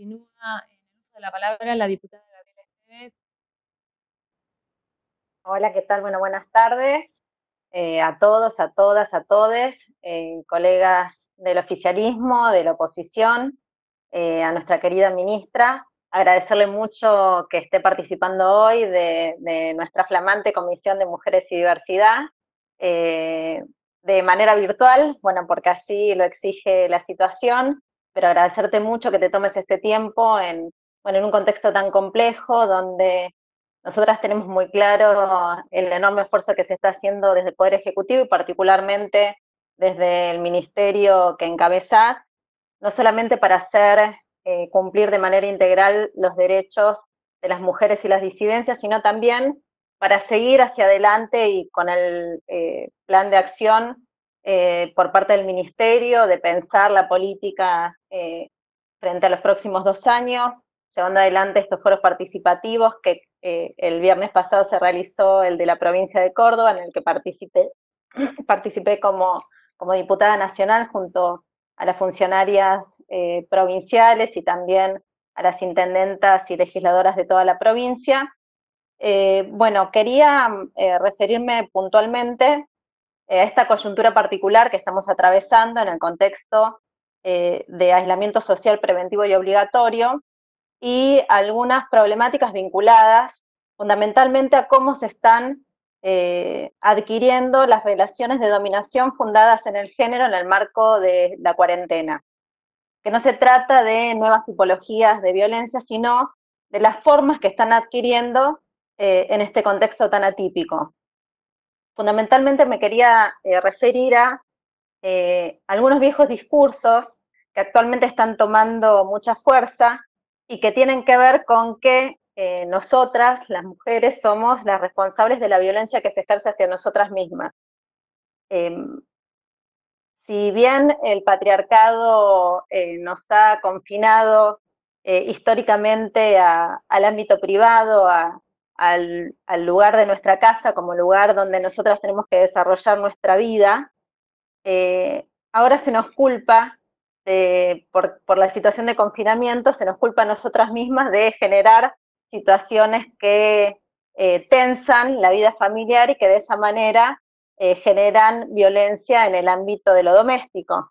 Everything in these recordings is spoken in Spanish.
Continúa en el uso de la palabra la diputada Gabriela Esteves. Hola, ¿qué tal? Bueno, buenas tardes a todos, a todas, a todes, colegas del oficialismo, de la oposición, a nuestra querida ministra. Agradecerle mucho que esté participando hoy de nuestra flamante Comisión de Mujeres y Diversidad, eh, de manera virtual, bueno, porque así lo exige la situación, pero agradecerte mucho que te tomes este tiempo bueno, en un contexto tan complejo donde nosotras tenemos muy claro el enorme esfuerzo que se está haciendo desde el Poder Ejecutivo y particularmente desde el ministerio que encabezás, no solamente para hacer cumplir de manera integral los derechos de las mujeres y las disidencias, sino también para seguir hacia adelante y con el plan de acción por parte del ministerio de pensar la política frente a los próximos 2 años, llevando adelante estos foros participativos que el viernes pasado se realizó el de la provincia de Córdoba, en el que participé como diputada nacional junto a las funcionarias provinciales y también a las intendentas y legisladoras de toda la provincia. Bueno, quería referirme puntualmente a esta coyuntura particular que estamos atravesando en el contexto de aislamiento social preventivo y obligatorio, y algunas problemáticas vinculadas fundamentalmente a cómo se están adquiriendo las relaciones de dominación fundadas en el género en el marco de la cuarentena. Que no se trata de nuevas tipologías de violencia, sino de las formas que están adquiriendo en este contexto tan atípico. Fundamentalmente me quería referir a algunos viejos discursos que actualmente están tomando mucha fuerza y que tienen que ver con que nosotras, las mujeres, somos las responsables de la violencia que se ejerce hacia nosotras mismas. Eh, si bien el patriarcado nos ha confinado históricamente al ámbito privado, al lugar de nuestra casa como lugar donde nosotras tenemos que desarrollar nuestra vida, ahora se nos culpa, por la situación de confinamiento, se nos culpa a nosotras mismas de generar situaciones que tensan la vida familiar y que de esa manera generan violencia en el ámbito de lo doméstico.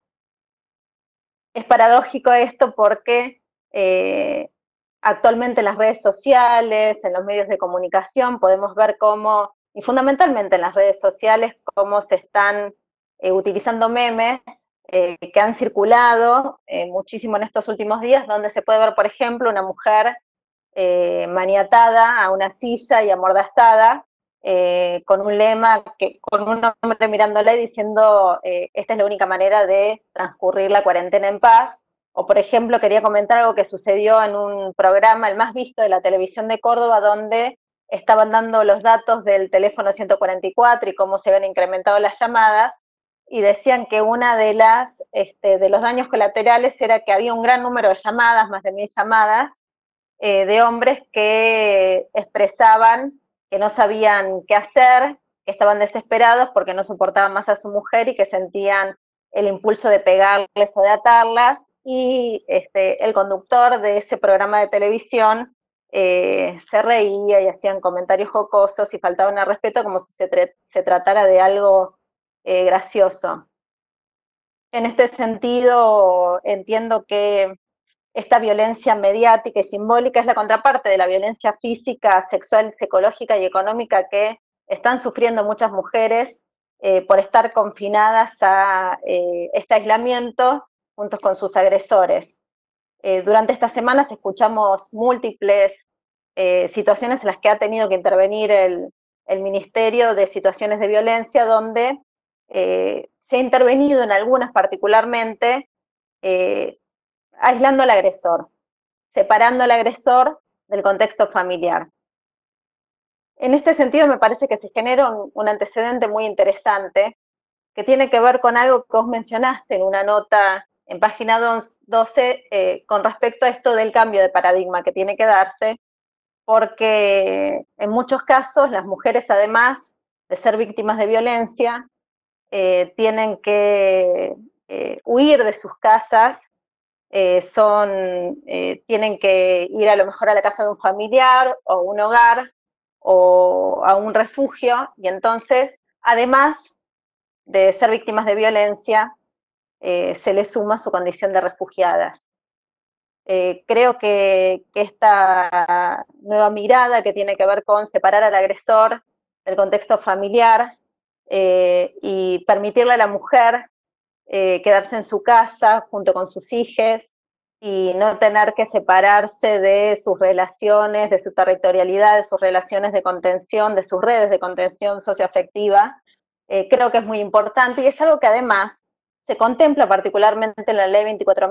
Es paradójico esto porque actualmente en las redes sociales, en los medios de comunicación, podemos ver cómo, y fundamentalmente en las redes sociales, cómo se están utilizando memes que han circulado muchísimo en estos últimos días, donde se puede ver, por ejemplo, una mujer maniatada a una silla y amordazada, con un lema, con un hombre mirándola y diciendo esta es la única manera de transcurrir la cuarentena en paz. O, por ejemplo, quería comentar algo que sucedió en un programa, el más visto de la televisión de Córdoba, donde estaban dando los datos del teléfono 144 y cómo se habían incrementado las llamadas, y decían que una de los daños colaterales era que había un gran número de llamadas, más de 1000 llamadas, de hombres que expresaban que no sabían qué hacer, que estaban desesperados porque no soportaban más a su mujer y que sentían el impulso de pegarles o de atarlas, y el conductor de ese programa de televisión se reía y hacían comentarios jocosos y faltaban al respeto como si se tratara de algo gracioso. En este sentido, entiendo que esta violencia mediática y simbólica es la contraparte de la violencia física, sexual, psicológica y económica que están sufriendo muchas mujeres por estar confinadas a este aislamiento juntos con sus agresores. Durante estas semanas escuchamos múltiples situaciones en las que ha tenido que intervenir el Ministerio de Situaciones de Violencia, donde se ha intervenido en algunas particularmente eh, aislando al agresor, separando al agresor del contexto familiar. En este sentido, me parece que se genera un antecedente muy interesante que tiene que ver con algo que vos mencionaste en una nota en página 12 con respecto a esto del cambio de paradigma que tiene que darse, porque en muchos casos las mujeres, además de ser víctimas de violencia, tienen que huir de sus casas tienen que ir a lo mejor a la casa de un familiar o un hogar o a un refugio, y entonces, además de ser víctimas de violencia, se les suma su condición de refugiadas. Creo que esta nueva mirada que tiene que ver con separar al agresor del contexto familiar y permitirle a la mujer quedarse en su casa junto con sus hijos y no tener que separarse de sus relaciones, de su territorialidad, de sus relaciones de contención, de sus redes de contención socioafectiva, creo que es muy importante y es algo que además se contempla particularmente en la ley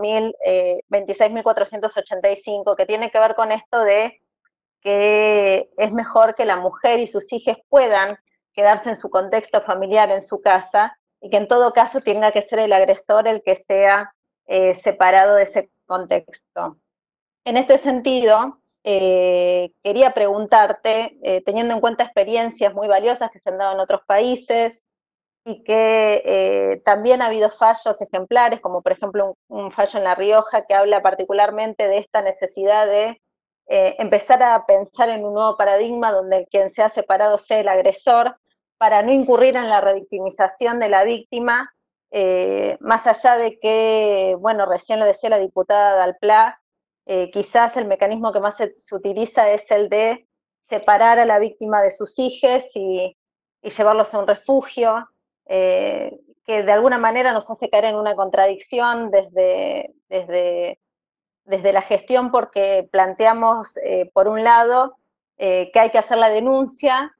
26.485, que tiene que ver con esto de que es mejor que la mujer y sus hijos puedan quedarse en su contexto familiar, en su casa, y que en todo caso tenga que ser el agresor el que sea separado de ese contexto. En este sentido, quería preguntarte, teniendo en cuenta experiencias muy valiosas que se han dado en otros países y que también ha habido fallos ejemplares, como por ejemplo un fallo en La Rioja que habla particularmente de esta necesidad de empezar a pensar en un nuevo paradigma donde quien sea separado sea el agresor, para no incurrir en la revictimización de la víctima, más allá de que, bueno, recién lo decía la diputada Dalplá, quizás el mecanismo que más se utiliza es el de separar a la víctima de sus hijos y llevarlos a un refugio, que de alguna manera nos hace caer en una contradicción desde la gestión, porque planteamos, por un lado, que hay que hacer la denuncia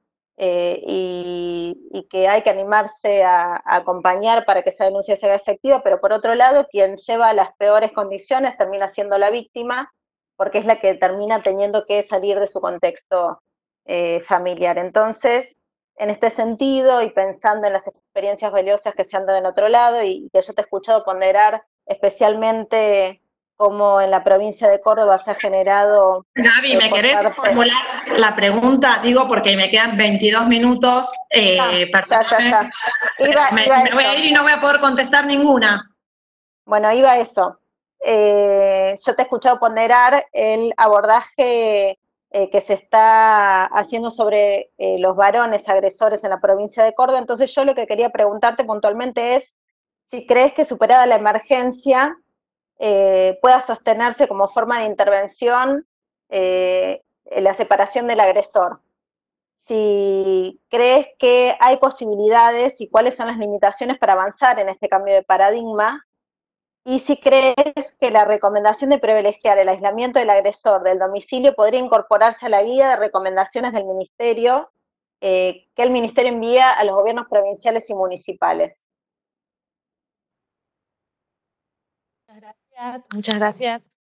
y que hay que animarse a acompañar para que esa denuncia sea efectiva, pero por otro lado, quien lleva las peores condiciones termina siendo la víctima, porque es la que termina teniendo que salir de su contexto familiar. Entonces, en este sentido, y pensando en las experiencias valiosas que se han dado en otro lado, y que yo te he escuchado ponderar especialmente cómo en la provincia de Córdoba se ha generado... Gaby, ¿me querés formular la pregunta? Digo, porque me quedan 22 minutos. Ya. Me voy a ir y no voy a poder contestar ninguna. Bueno, iba a eso. Yo te he escuchado ponderar el abordaje que se está haciendo sobre los varones agresores en la provincia de Córdoba. Entonces yo lo que quería preguntarte puntualmente es si crees que superada la emergencia pueda sostenerse como forma de intervención la separación del agresor. Si crees que hay posibilidades y cuáles son las limitaciones para avanzar en este cambio de paradigma, y si crees que la recomendación de privilegiar el aislamiento del agresor del domicilio podría incorporarse a la guía de recomendaciones del Ministerio que el Ministerio envía a los gobiernos provinciales y municipales. Muchas gracias.